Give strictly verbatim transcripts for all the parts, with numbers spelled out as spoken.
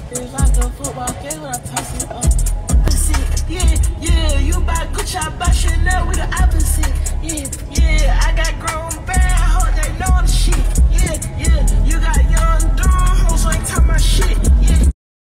It's like a football game when I toss it up. Opposite, yeah, yeah. You buy Gucci, I buy Chanel, we the opposite. Yeah, yeah. I got grown bad, hoes, they know I'm shit. Yeah, yeah. You got young dumb hoes, so ain't talking my shit. Yeah.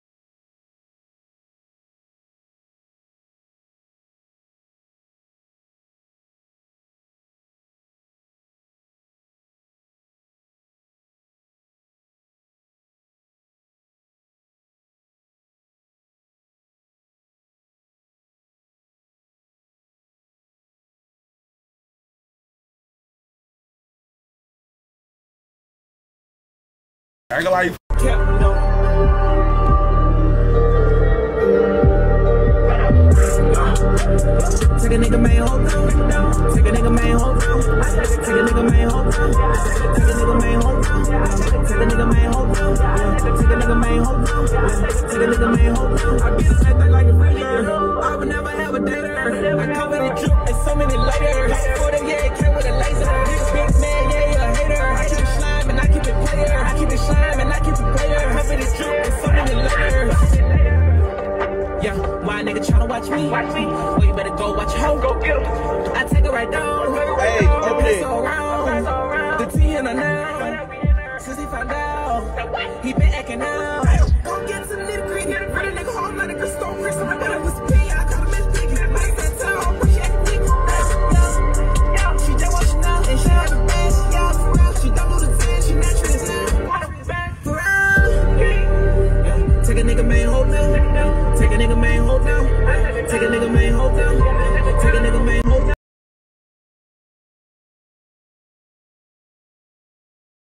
I ain't gonna lie. Take a nigga main hold down. Take a nigga main hold down. Take a nigga main hold down. Take a nigga main hold down. Take a nigga main hold down. Take a nigga main hold down. Take a nigga main hold down. I be the same thing like a regular. I would never have a dater. I come with a drip and so many layers. For the yeah, it came with a laser. Big man, yeah, you a hater. I keep it slime and I keep it player. I keep it slime and I keep it player. Come with a drip and so many layers. Yeah, why a nigga tryna watch me? Watch me. Well, you better go watch your hoe. Go get him. I take it right down. Hey, okay. So around. The T in her now. Since he found out, he been acting out.